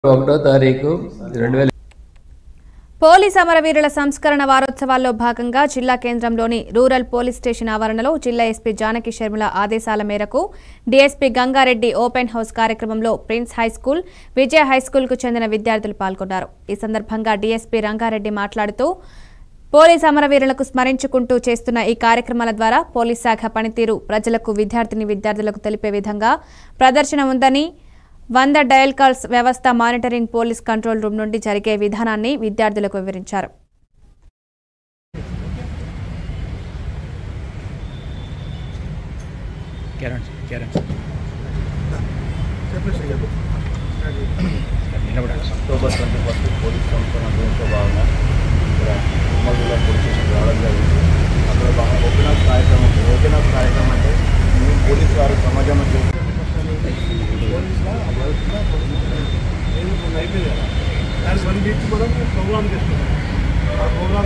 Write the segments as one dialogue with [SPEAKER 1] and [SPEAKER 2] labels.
[SPEAKER 1] 1వ తారీఖు 2000
[SPEAKER 2] పోలీస్ అమరవీరుల సంస్కరణ వారోత్సవాల్లో భాగంగా జిల్లా కేంద్రంలోని రూరల్ పోలీస్ స్టేషన్ ఆవరణలో జిల్లా ఎస్పీ జానకి శర్మల ఆదేశాల మేరకు డీఎస్పీ గంగారెడ్డి ఓపెన్ హౌస్ కార్యక్రమంలో ప్రిన్స్ హైస్కూల్, విజయ హైస్కూల్కు చెందిన విద్యార్థులు పాల్గొన్నారు. ఈ సందర్భంగా డీఎస్పీ రంగారెడ్డి మాట్లాడుతూ పోలీస్ అమరవీరులకు స్మరించుకుంటూ చేస్తున్న ఈ కార్యక్రమాల ద్వారా పోలీస్ శాఖ పనితీరు ప్రజలకు విద్యార్థులకు తెలిపే విధంగా ప్రదర్శన ఉందని 100 డయల్ కాల్స్ వ్యవస్థ మానిటరింగ్ పోలీస్ కంట్రోల్ రూమ్ నుండి జరిగే విధానాన్ని విద్యార్థులకు వివరించారు.
[SPEAKER 3] అక్టోబర్ 21 పోలీస్ సంస్కరణ దినోత్సవ భాగంగా ఇక్కడ ఉమ్మడిలో పోలీస్ స్టేషన్ రావడం జరిగింది. అక్కడ ఓపెన్ హౌస్ కార్యక్రమం అంటే మేము పోలీసు వారు సమాజంలో
[SPEAKER 4] దానికి 1 వీక్ కూడా ప్రోగ్రామ్ చేస్తున్నాం. ఆ ప్రోగ్రామ్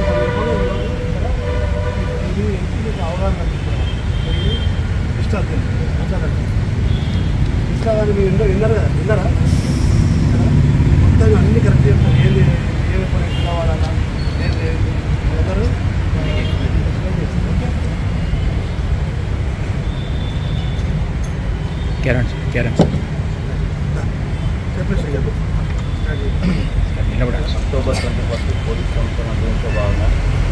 [SPEAKER 4] ఇది మీకు అవగాహన కల్పిస్తున్నాం. ఇష్టాన్ని మీరు విన్నారా మొత్తం అన్నీ కరెక్ట్ చెప్తారు. ఏది ఏ పని కావాలన్నా ఏది అందరూ చెప్పేసి
[SPEAKER 3] అక్టోబర్ 21 పోలీస్ సంస్కరణ దినోత్సవ భాగంగా